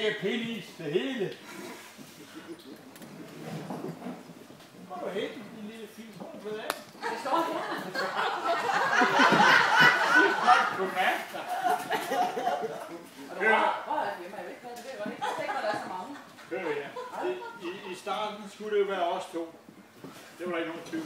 lægge pindis det hele. Kom du hen, din lille fin på det af. Det står her. Du mærker. Hvor er det hjemme? Jeg ved ikke, hvad det er. Jeg ved ikke, hvad der er så mange. Hør her. I starten skulle det jo være os to. Det var der ikke nogen tvivl.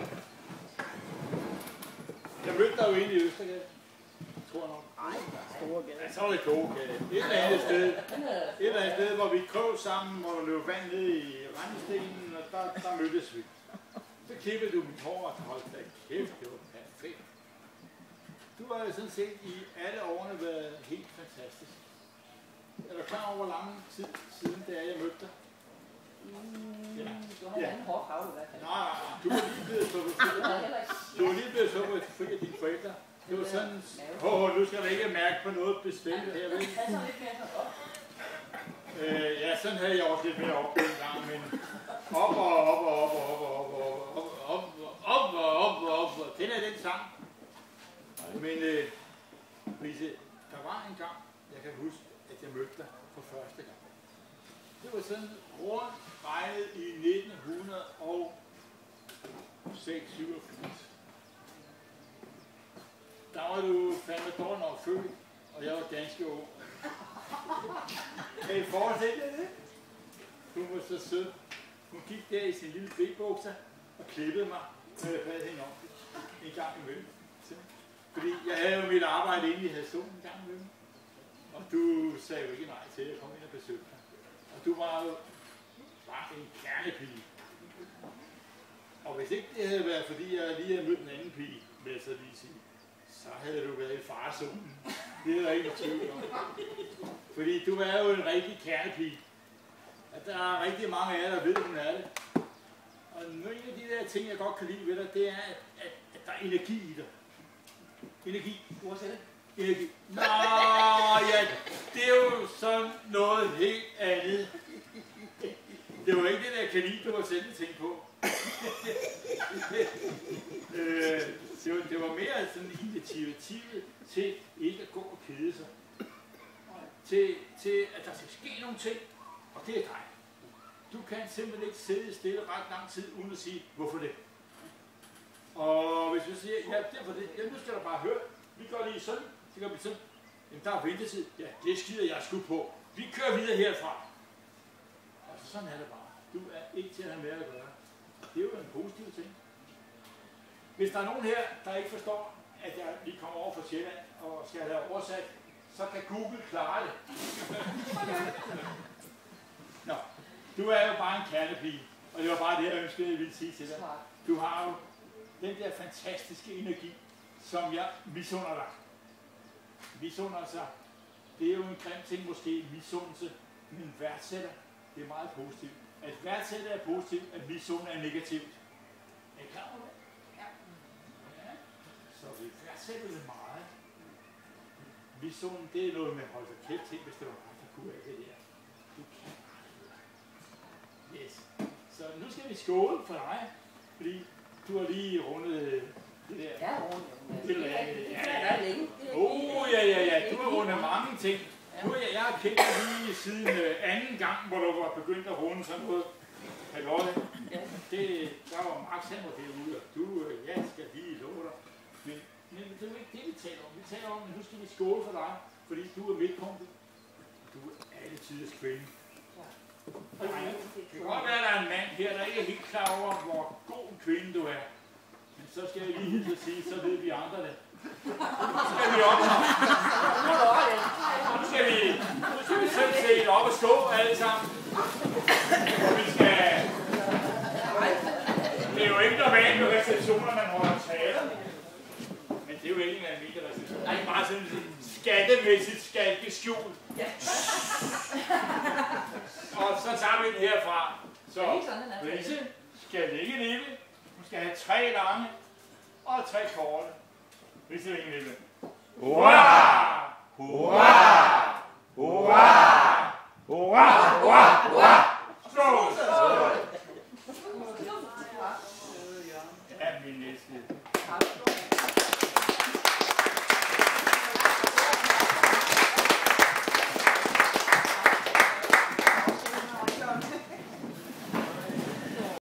Jeg mødte dig jo inde i Østergade. Tror jeg nok. Nej, Storegade. Ja, så var det Kogegade. Et eller andet sted, hvor vi krøv sammen, hvor der løb vand ned i rendestenen, og der mødtes vi. Så klippede du mit hår og holdt da kæft, det var perfekt. Du har jo sådan set i alle årene været helt fantastisk. Er du klar over, hvor lang tid siden det er, jeg mødte dig? Ja. Du har en anden hårfarve i hvert fald. Nej, du var lige blevet sluppet fri. Du var lige blevet sluppet fri af dine forældre. Det var sådan, nu skal du ikke mærke på noget bestemt her, vel? Ja, sådan havde jeg også lidt mere op den gang, men op. Kender jeg den sang? Men, Lise, der var en gang, jeg kan huske, at jeg mødte dig for første gang. Det var sådan rundt regnet i 1986. Der var du fandme dårlig nok født, og jeg var ganske ung. Kan I forestille jer det? Hun var så sød. Hun gik der i sin lille bikbukser og klippede mig, når jeg havde hende om en gang imellem. Fordi jeg havde jo mit arbejde inde i Hadsund en gang imellem. Og du sagde jo ikke nej til at komme ind og besøge dig. Og du var jo bare en kernepige. Og hvis ikke det havde været, fordi jeg lige havde mødt en anden pige, vil jeg så lige sige, så havde du været i farezonen. Det er der ikke tvivl om. Fordi du er jo en rigtig kernepige. At der er rigtig mange af jer, der ved, hun er det. Og en af de der ting, jeg godt kan lide ved dig, det er, at der er energi i dig. Energi. Du har selv. Energi. Nå, ja, det er jo sådan noget helt andet. Det var ikke det der kanin, du var selv tænkt på. Det var mere sådan initiativet til ikke at gå og kede sig. Til at der skal ske nogle ting, og det er dig. Du kan simpelthen ikke sidde stille ret lang tid uden at sige, hvorfor det? Og hvis vi siger, ja, derfor det, ja, nu skal du bare høre, vi gør lige sådan, så gør vi sådan. Jamen, der er ventetid. Ja, det skider jeg sgu på. Vi kører videre herfra. Altså, sådan er det bare. Du er ikke til at have med at gøre. Det er jo en positiv ting. Hvis der er nogen her, der ikke forstår, at jeg lige kommer over fra Sjælland og skal have oversat, så kan Google klare det. Nå, du er jo bare en kernepige, og det var bare det, jeg ønskede, jeg ville sige til dig. Du har jo den der fantastiske energi, som jeg misunder dig. Misunder sig. Det er jo en grim ting måske, misundelse, men værdsætter, det er meget positivt. At værdsætte er positivt, at misunde er negativt. Er I klar over det? Ja. Så vi værdsætter det meget. Misunde, det er noget med at holde sig kæft til, hvis det var ret, der kunne af det der. Du kan yes. Så nu skal vi skåle for dig, fordi du har lige rundet det der. Ja, rundet. Ja. Du har rundet mange ting. Nu jeg har kendt dig lige siden anden gang, hvor du var begyndt at runde sådan noget. Hallotte. Der var Max, han var derude, og du, jeg skal lige love dig. Men det er jo ikke det, vi taler om. Vi taler om, at nu skal vi skåle for dig, fordi du er midtpunktet. Du er alle tiders kvinde. Det kan godt være, at der er en mand her, der ikke er helt klar over, hvor god en kvinde du er. Men så skal jeg lige hilse at sige, så ved vi andre det. Nu skal vi op. Nu skal vi sådan set op og stå alle sammen. Og vi skal... Det er jo ikke normalt med receptioner, man holder taler. Men det er jo ikke en almindelig reception. Det er bare sådan en skattemæssigt skalkeskjul. Og så tager vi den herfra. Så Lise skal ligge lille. Hun skal have 3 lange og 3 korte. Lise ligge lille. Hurra! Hurra! Hurra! Hurra! Hurra!